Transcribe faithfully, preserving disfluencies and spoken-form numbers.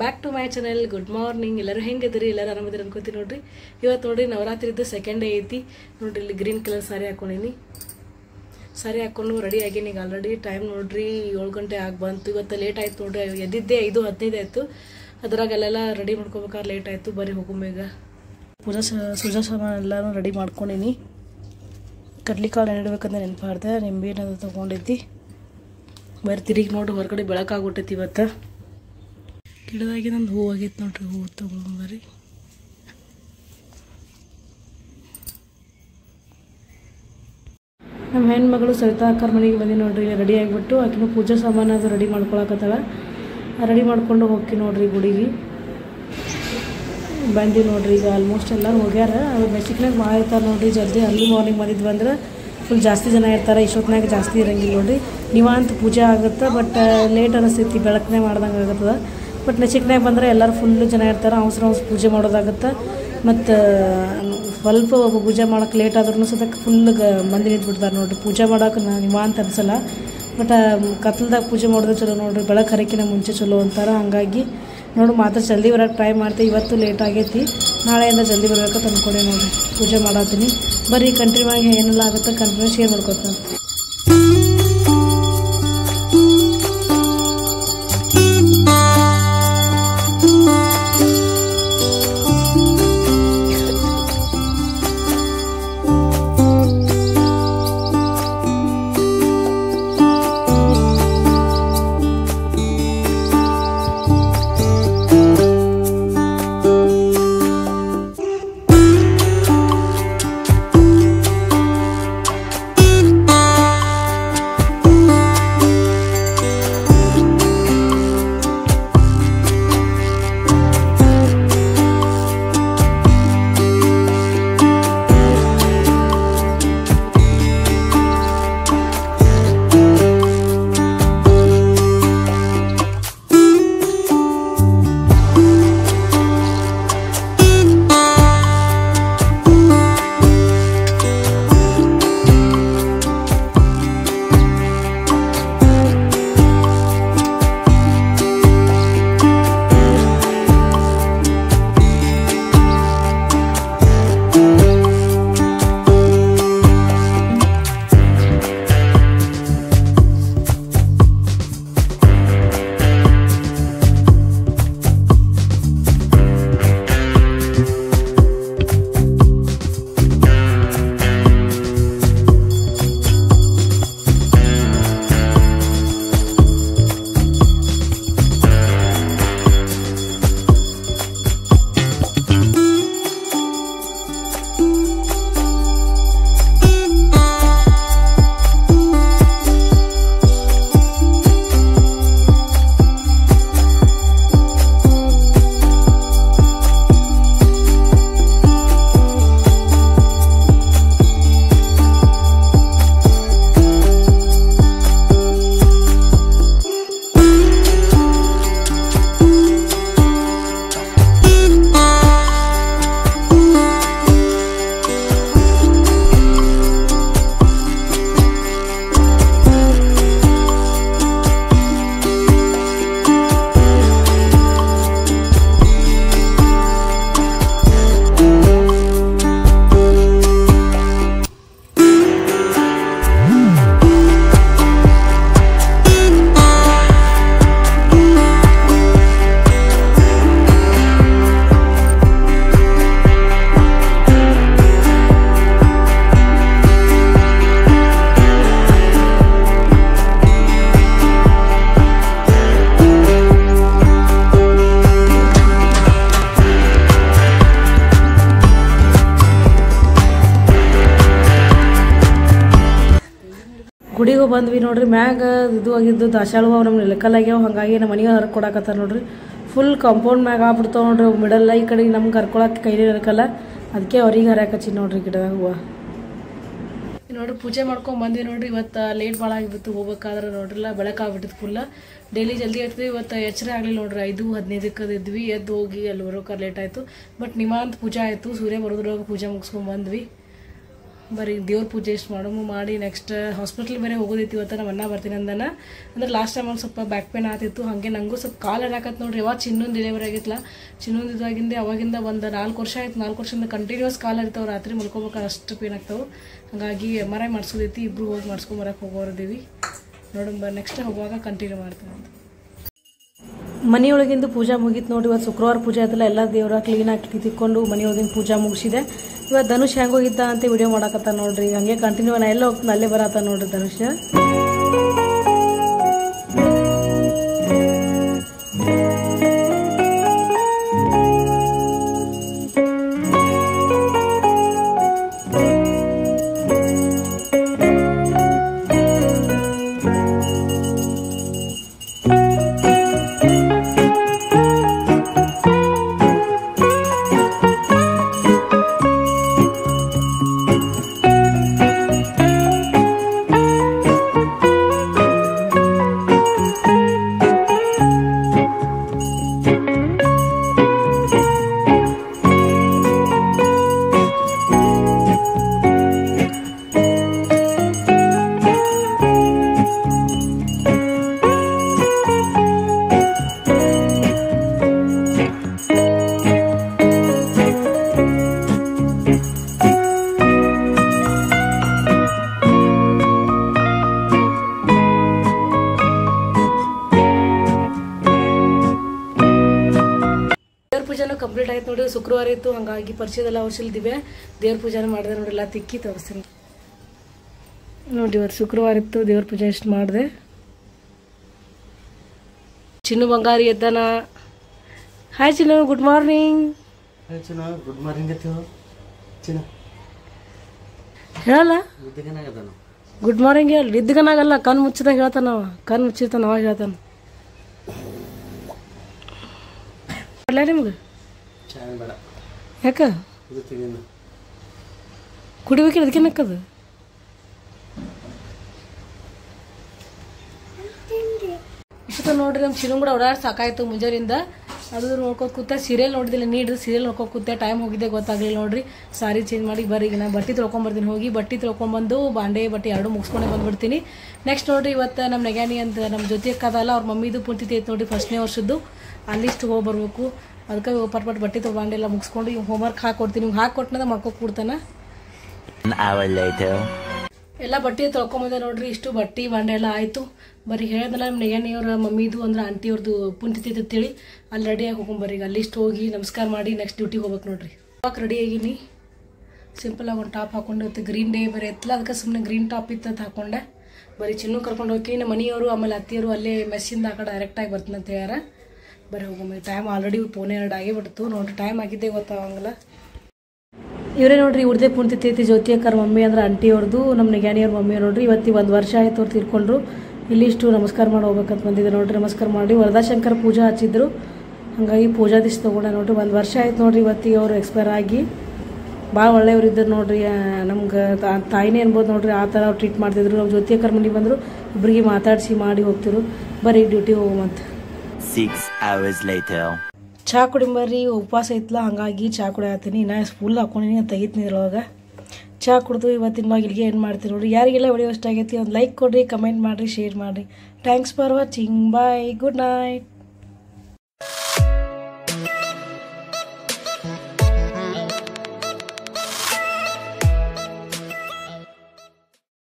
Back to my channel. Good morning. ಎಲ್ಲರೂ ಹೆಂಗಿದ್ರಿ? ಎಲ್ಲರೂ ಆರಾಮದಿರಿ ಅನ್ಕೋತೀನಿ ನೋಡ್ರಿ. ಇವತ್ತು ನೋಡ್ರಿ ನವರಾತ್ರಿದ್ದು ಸೆಕೆಂಡ್ ಡೇ ಐತಿ ನೋಡ್ರಿ. ಇಲ್ಲಿ ಗ್ರೀನ್ ಕಲರ್ ಸಾರಿ ಹಾಕೊಂಡೀನಿ. ಸಾರಿ ಹಾಕೊಂಡು ರೆಡಿ ಆಗೀನಿ. ಈಗ ಆಲ್ರೆಡಿ ಟೈಮ್ ನೋಡ್ರಿ ಏಳು ಗಂಟೆ ಆಗಿ ಬಂತು. ಇವತ್ತು ಲೇಟ್ ಆಯ್ತು ನೋಡ್ರಿ. ಎದ್ದಿದ್ದೆ ಐದು ಹದಿನೈದು ಆಯಿತು. ಅದ್ರಾಗೆಲ್ಲ ರೆಡಿ ಮಾಡ್ಕೋಬೇಕಾದ್ರೆ ಲೇಟ್ ಆಯಿತು. ಬರೀ ಹೋಗುಮೇಗ ಪೂಜಾ ಸುಜಾ ಸಾಮಾನು ಎಲ್ಲನೂ ರೆಡಿ ಮಾಡ್ಕೊಂಡೀನಿ. ಕಡ್ಲಿಕಾಳು ನೆಡಬೇಕಂದ್ರೆ ನೆನಪಾರ್ದೆ. ನಿಂಬೆ ಏನಾದ್ರು ತೊಗೊಂಡಿದ್ದಿ. ಬರೀ ತಿರುಗಿ ನೋಡ್ರಿ ಹೊರಗಡೆ ಬೆಳಕಾಗ್ಬಿಟ್ಟೈತಿ. ಇವತ್ತು ಗಿಡದಾಗಿ ನಂದು ಹೂವು ಆಗೈತೆ ನೋಡ್ರಿ. ಹೂವು ತೊಗೊಂಬರಿ. ನಮ್ಮ ಹೆಣ್ಮಗಳು ಸವಿತಾ ಅಕ್ಕರ ಮನೆಗೆ ಬಂದು ನೋಡ್ರಿ. ರೆಡಿ ಆಗಿಬಿಟ್ಟು ಆಕಿನೂ ಪೂಜಾ ಸಾಮಾನು ಅದು ರೆಡಿ ಮಾಡ್ಕೊಳಕತ್ತಾಳ. ರೆಡಿ ಮಾಡ್ಕೊಂಡು ಹೋಗಿ ನೋಡ್ರಿ ಗುಡಿಗೆ ಬಂದು ನೋಡ್ರಿ. ಈಗ ಆಲ್ಮೋಸ್ಟ್ ಎಲ್ಲ ಹೋಗ್ಯಾರ. ಅವ್ರು ಬೆಸಿಕ್ನಾಗ ಭಾಳ ಇರ್ತಾರೆ ನೋಡ್ರಿ. ಜಲ್ದಿ ಅರ್ಲಿ ಮಾರ್ನಿಂಗ್ ಬಂದಿದ್ವಿ ಅಂದ್ರೆ ಫುಲ್ ಜಾಸ್ತಿ ಜನ ಇರ್ತಾರೆ. ಇಷ್ಟೊತ್ತಿನಾಗ ಜಾಸ್ತಿ ಇರಂಗಿಲ್ಲ ನೋಡ್ರಿ. ನೀವಂತ ಪೂಜೆ ಆಗುತ್ತೆ. ಬಟ್ ಲೇಟ್ ಅನಿಸ್ತೈತಿ. ಬೆಳಕನೇ ಮಾಡ್ದಂಗೆ ಆಗುತ್ತದೆ. ಬಟ್ ನಚಿಕ್ನಾಗ ಬಂದರೆ ಎಲ್ಲರೂ ಫುಲ್ಲು ಜನ ಇರ್ತಾರೆ. ಅವಸರ ಅವಸರ ಪೂಜೆ ಮಾಡೋದಾಗುತ್ತೆ. ಮತ್ತು ಸ್ವಲ್ಪ ಪೂಜೆ ಮಾಡೋಕೆ ಲೇಟ್ ಆದ್ರೂ ಸತಕ್ಕೆ ಫುಲ್ ಮಂದಿ ನಿಂತ್ಬಿಡ್ತಾರೆ ನೋಡ್ರಿ. ಪೂಜೆ ಮಾಡೋಕೆ ನಿವಾಂತ ಅನಿಸಲ್ಲ. ಬಟ್ ಕತ್ಲದಾಗ ಪೂಜೆ ಮಾಡೋದು ಚಲೋ ನೋಡ್ರಿ. ಬೆಳಕು ಹರಕಿನ ಮುಂಚೆ ಚಲೋ ಅಂತಾರೆ. ಹಾಗಾಗಿ ನೋಡಿ ಮಾತ್ರ ಜಲ್ದಿ ಬರೋಕ್ಕೆ ಟ್ರೈ ಮಾಡ್ತೀವಿ. ಇವತ್ತು ಲೇಟ್ ಆಗೈತಿ. ನಾಳೆಯಿಂದ ಜಲ್ದಿ ಬರ್ಬೇಕಂತ ಅಂದ್ಕೊಂಡೆ ನೋಡ್ರಿ. ಪೂಜೆ ಮಾಡತ್ತೀನಿ. ಬರೀ ಕಂಟಿನ್ಯೂ ಆಗಿ ಏನೆಲ್ಲ ಆಗುತ್ತೆ ಕಂಟಿನ್ಯೂ ಶೇರ್ ಮಾಡ್ಕೊತೀನಿ. ಗುಡಿಗೆ ಬಂದ್ವಿ ನೋಡ್ರಿ. ಮ್ಯಾಗ ಇದು ಆಗಿದ್ದು ದಾಸಾಳುವ ನಮ್ಗೆ ಲೆಕ್ಕಲ್ ಆಗ್ಯಾವ. ಹಾಗಾಗಿ ನಮ್ಮ ಮನೆಗೆ ಹರ್ಕ್ ಕೊಡಾಕತ್ತಾರ ನೋಡ್ರಿ. ಫುಲ್ ಕಾಂಪೌಂಡ್ ಮ್ಯಾಗ ಆಗ್ಬಿಡ್ತಾವ ನೋಡ್ರಿ. ಮಿಡಲ್ ಈ ಕಡೆ ನಮ್ಗೆ ಹರ್ಕೊಳಕ್ಕೆ ಕೈಲಿ ಇರಕಲ್ಲ. ಅದಕ್ಕೆ ಅವ್ರಿಗೆ ಹರ್ಯಾಕಚ್ಚಿ ನೋಡ್ರಿ ಗಿಡದಾಗ ಹೂವು ನೋಡ್ರಿ. ಪೂಜೆ ಮಾಡ್ಕೊಂಡು ಬಂದ್ವಿ ನೋಡ್ರಿ. ಇವತ್ತು ಲೇಟ್ ಭಾಳ ಆಗಿಬಿಟ್ಟು ಹೋಗ್ಬೇಕಾದ್ರೆ ನೋಡ್ರಿಲ್ಲ ಬೆಳಕಾಗ್ಬಿಟ್ಟಿತ್ತು ಫುಲ್ಲ. ಡೈಲಿ ಜಲ್ದಿ ಆಗ್ತದೆ. ಇವತ್ತು ಎಚ್ಚರ ಆಗಲಿಲ್ಲ ನೋಡ್ರಿ. ಐದು ಹದಿನೈದಕ್ಕೆ ಇದ್ವಿ. ಎದ್ದು ಹೋಗಿ ಅಲ್ಲಿ ಬರೋಕೆ ಲೇಟ್ ಆಯಿತು. ಬಟ್ ನಿಮಾಂತ ಪೂಜೆ ಆಯಿತು. ಸೂರ್ಯ ಬರೋದ್ರೊಳಗೆ ಪೂಜೆ ಮುಗಿಸ್ಕೊಂಡು ಬಂದ್ವಿ. ಬರೀ ದೇವ್ರ ಪೂಜೆ ಎಷ್ಟು ಮಾಡೋಮು ಮಾಡಿ ನೆಕ್ಸ್ಟ್ ಹಾಸ್ಪಿಟ್ಲ್ ಬೇರೆ ಹೋಗೋದೈತಿ ಇವತ್ತು ನಮ್ಮ ಅಣ್ಣ ಬರ್ತೀನಿ ಅಂದನ ಅಂದ್ರೆ ಲಾಸ್ಟ್ ಟೈಮ್ ಒಂದು ಸ್ವಲ್ಪ ಬ್ಯಾಕ್ ಪೇನ್ ಆತಿತ್ತು ಹಾಗೆ ನನಗೂ ಸ್ವಲ್ಪ ಕಾಲು ಅಡಾಕತ್ತು ನೋಡ್ರಿ ಯಾವಾಗ ಚಿನ್ನೊಂದು ಡೆಲಿವರಿ ಆಗಿತ್ತಲ್ಲ ಚಿನ್ನೊಂದು ಇದಾಗಿಂದೆ ಅವಾಗಿಂದ ಒಂದು ನಾಲ್ಕು ವರ್ಷ ಆಯ್ತು ನಾಲ್ಕು ವರ್ಷದಿಂದ ಕಂಟಿನ್ಯೂಸ್ ಕಾಲು ಇರ್ತಾವೆ ರಾತ್ರಿ ಮಲ್ಕೋಬೇಕಾದ್ರೆ ಅಷ್ಟು ಪೇನ್ ಆಗ್ತಾವೆ ಹಾಗಾಗಿ ಎಮ್ ಆರ್ ಐ ಮಾಡಿಸೋದೈತಿ ಇಬ್ಬರು ಹೋಗಿ ಮಾಡಿಸ್ಕೊಂಬರಕ್ಕೆ ಹೋಗೋರಿದ್ದೀವಿ ನೋಡಂಬ ನೆಕ್ಸ್ಟ್ ಹೋಗುವಾಗ ಕಂಟಿನ್ಯೂ ಮಾಡ್ತೀವಿ ಅಂತ ಮನೆಯೊಳಗಿಂದು ಪೂಜಾ ಮುಗೀತು ನೋಡಿ ಇವತ್ತು ಶುಕ್ರವಾರ ಪೂಜೆ ಆಯ್ತಲ್ಲ ಎಲ್ಲ ದೇವರ ಕ್ಲೀನಾಗಿ ತಿಕ್ಕೊಂಡು ಮನೆಯೊಳಗಿನ ಪೂಜಾ ಮುಗಿಸಿದೆ ಇವತ್ತು ಧನುಷ್ ಹೆಂಗೆ ಹೋಗಿದ್ದ ಅಂತ ವಿಡಿಯೋ ಮಾಡಕತ್ತ ನೋಡ್ರಿ ಹಂಗೆ ಕಂಟಿನ್ಯೂ ನಾ ಎಲ್ಲ ಹೋಗ್ತಾನೆ ಅಲ್ಲೇ ಬರತ್ತ ನೋಡ್ರಿ ಧನುಷ್ ಪೂಜಾನು ಕಂಪ್ಲೀಟ್ ಆಯ್ತು ನೋಡಿ ಶುಕ್ರವಾರ ಇತ್ತು ಹಾಗಾಗಿ ಪರಿಚಯದೆಲ್ಲ ವರ್ಷಲ್ದಿವೆ ದೇವ್ರ ಪೂಜಾನ ಮಾಡಿದೆ ನೋಡಿ ಎಲ್ಲ ತಿಕ್ಕಿ ತೋರಿಸ್ತೀನಿ ನೋಡಿ ಇವತ್ತು ಶುಕ್ರವಾರ ಇತ್ತು ದೇವ್ರ ಪೂಜೆ ಎಷ್ಟು ಮಾಡಿದೆ ಚಿನ್ನು ಬಂಗಾರಿ ಎದ್ದಾನ ಹಾಯ್ ಚಿನ್ನು ಗುಡ್ ಮಾರ್ನಿಂಗ್ ಗುಡ್ ಮಾರ್ನಿಂಗ್ ಹೇಳಲ್ಲ ಗುಡ್ ಮಾರ್ನಿಂಗ್ ಹೇಳಿ ಇದ್ದಗನಾಗಲ್ಲ ಕಣ್ಣು ಮುಚ್ಚಿದಾಗ ಹೇಳ್ತಾನವ ಕಣ್ಣು ಮುಚ್ಚಿರ್ತಾನ ಅವಾಗ ಹೇಳ್ತಾನ ನಿಮ್ಗೆ ಯಾಕ ಕುಡಿಬೇಕಿಲ್ಲ ಅದಕ್ಕೇನಕ್ಕದು ಇಷ್ಟ ನೋಡ್ರಿ ನಮ್ಮ ಚಿನ್ನು ಕೂಡ ಓಡಾಡಿ ಸಾಕಾಯ್ತು ಮುಂಜಾನಿಂದ ಅದು ನೋಡ್ಕೊತ ಕೂತ ಸೀರಿಯಲ್ ನೋಡಿದಿಲ್ಲ ನೀಡ್ರಿ ಸೀರಿಯಲ್ ನೋಡ್ಕೊ ಕೂತೆ ಟೈಮ್ ಹೋಗಿದ್ದೆ ಗೊತ್ತಾಗಲಿಲ್ಲ ನೋಡ್ರಿ ಸಾರಿ ಚೇಂಜ್ ಮಾಡಿ ಬರೀ ಈಗ ನಾನು ಬಟ್ಟೆ ತೊಳ್ಕೊಂಬರ್ತೀನಿ ಹೋಗಿ ಬಟ್ಟೆ ತೊಳ್ಕೊಂಬಂದು ಬಾಂಡೆ ಬಟ್ಟೆ ಎರಡು ಮುಗಿಸ್ಕೊಂಡೆ ಬಂದ್ಬಿಡ್ತೀನಿ ನೆಕ್ಸ್ಟ್ ನೋಡ್ರಿ ಇವತ್ತು ನಮ್ಮ ನೆಗ್ಯಾನಿ ಅಂತ ನಮ್ಮ ಜೊತೆ ಅಕ್ಕದಲ್ಲ ಅವ್ರ ಮಮ್ಮಿದು ಪುಣ್ಯತಿಥಿ ಐತೆ ನೋಡ್ರಿ ಫಸ್ಟ್ನೇ ವರ್ಷದ್ದು ಅಲ್ಲಿಷ್ಟು ಹೋಗಿ ಬರ್ಬೇಕು ಅದಕ್ಕೆ ಪಟ್ ಪಟ್ ಬಟ್ಟೆ ತೊಗೊಂಡು ಬಾಂಡೆ ಎಲ್ಲ ಮುಗಿಸ್ಕೊಂಡು ಇವ್ ಹೋಮ್ವರ್ಕ್ ಹಾಕೊಡ್ತೀನಿ ಇವ್ ಹಾಕೊಟ್ನದ ಮಕ್ಕಳು ಕೂಡ್ತಾನ ಎಲ್ಲ ಬಟ್ಟೆ ತೊಳ್ಕೊಂಬಂದೆ ನೋಡ್ರಿ ಇಷ್ಟು ಬಟ್ಟೆ ಬಾಂಡೆ ಎಲ್ಲ ಆಯಿತು ಬರೀ ಹೇಳ್ದಲ್ಲ ನಮ್ಮ ನೆಗೆನಿಯವ್ರ ಮಮ್ಮಿದು ಅಂದ್ರೆ ಆಂಟಿಯವ್ರದ್ದು ಪುಣ್ಯತಿಥಿ ಅಂತೇಳಿ ಅಲ್ಲಿ ರೆಡಿಯಾಗಿ ಹೋಗ್ಕೊಂಬರ್ರಿ ಈಗ ಅಲ್ಲಿಷ್ಟು ಹೋಗಿ ನಮಸ್ಕಾರ ಮಾಡಿ ನೆಕ್ಸ್ಟ್ ಡ್ಯೂಟಿಗೆ ಹೋಗ್ಬೇಕು ನೋಡ್ರಿ ಇವಾಗ ರೆಡಿ ಆಗೀನಿ ಸಿಂಪಲಾಗಿ ಒಂದು ಟಾಪ್ ಹಾಕೊಂಡು ಇತ್ತು ಗ್ರೀನ್ ಡೇ ಬೇರೆ ಎತ್ತಲ್ಲ ಅದಕ್ಕೆ ಸುಮ್ಮನೆ ಗ್ರೀನ್ ಟಾಪ್ ಇತ್ತು ಅಂತ ಹಾಕೊಂಡೆ ಬರೀ ಚಿನ್ನು ಕರ್ಕೊಂಡು ಹೋಗಿ ನಮ್ಮ ಮನೆಯವರು ಆಮೇಲೆ ಅತ್ತಿಯವರು ಅಲ್ಲೇ ಮೆಸ್ಸಿಂದ ಆ ಕಡೆ ಡೈರೆಕ್ಟಾಗಿ ಬರ್ತೀನಿ ಅಂತ ಹೇಳ್ಯಾರ ಬರೀ ಹೋಗಮ್ಮ ಟೈಮ್ ಆಲ್ರೆಡಿ ಪೋನೆ ಎರಡು ಆಗೇ ಬಿಡ್ತು ನೋಡ್ರಿ ಟೈಮ್ ಆಗಿದ್ದೆ ಗೊತ್ತಾಗಂಗಿಲ್ಲ ಇವರೇ ನೋಡ್ರಿ ಇವ್ರದೇ ಪುಣ್ಯತಿಥಿ ಐತಿ ಜ್ಯೋತಿ ಅಕ್ಕರ ಮಮ್ಮಿ ಅಂದ್ರೆ ಆಂಟಿ ಅವ್ರದ್ದು ನಮ್ಮ ನೆಗ್ಯಾನಿಯವ್ರ ಮಮ್ಮಿ ನೋಡ್ರಿ ಇವತ್ತಿ ಒಂದು ವರ್ಷ ಆಯ್ತು ಅವ್ರು ತೀರ್ಕೊಂಡ್ರು ಇಲ್ಲಿಷ್ಟು ನಮಸ್ಕಾರ ಮಾಡಿ ಹೋಗ್ಬೇಕಂತ ಬಂದಿದ್ದೆ ನೋಡ್ರಿ ನಮಸ್ಕಾರ ಮಾಡಿ ವರದಾಶಂಕರ ಪೂಜಾ ಹಚ್ಚಿದ್ರು ಹಾಗಾಗಿ ಪೂಜಾ ದಿವ್ಸ ತೊಗೊಂಡೆ ನೋಡ್ರಿ ಒಂದು ವರ್ಷ ಆಯ್ತು ನೋಡ್ರಿ ಇವತ್ತಿಗೆ ಅವರು ಎಕ್ಸ್ಪೈರ್ ಆಗಿ ಭಾಳ ಒಳ್ಳೆಯವ್ರು ಇದ್ದರು ನೋಡ್ರಿ ನಮ್ಗೆ ತಾಯಿನೇ ಅನ್ಬೋದು ನೋಡ್ರಿ ಆ ಥರ ಅವ್ರು ಟ್ರೀಟ್ ಮಾಡ್ತಿದ್ರು ನಮ್ಮ ಜ್ಯೋತಿ ಅಕ್ಕರ ಮನೆಗೆ ಬಂದರು ಇಬ್ಬರಿಗೆ ಮಾತಾಡಿಸಿ ಮಾಡಿ ಹೋಗ್ತಿರು ಬರೀ ಡ್ಯೂಟಿ ಹೋಗಮಂತ ಸಿಕ್ಸ್ ಅವರ್ಸ್ ಲೇಟರ್ ಚಹಾ ಕುಡಿಂಬರ್ರಿ ಉಪವಾಸ ಐತ್ಲ ಹಾಗಾಗಿ ಚಹಾ ಕುಡಿಯತ್ತೀನಿ ನಾ ಫುಲ್ ಹಾಕೊಂಡಿನಿ ತೆಗಿತೀನಿ ಇದ್ರೊಳಗೆ ಚಹಾ ಕುಡಿದು ಇವತ್ತಿನ ವಾಗ ಇಲ್ಲಿಗೆ ಏನು ಮಾಡ್ತೀನಿ ನೋಡಿರಿ ಯಾರಿಗೆಲ್ಲ ವಿಡಿಯೋ ಇಷ್ಟ ಆಗೈತಿ ಒಂದು ಲೈಕ್ ಕೊಡಿರಿ ಕಮೆಂಟ್ ಮಾಡಿರಿ ಶೇರ್ ಮಾಡಿರಿ thanks for watching bye good night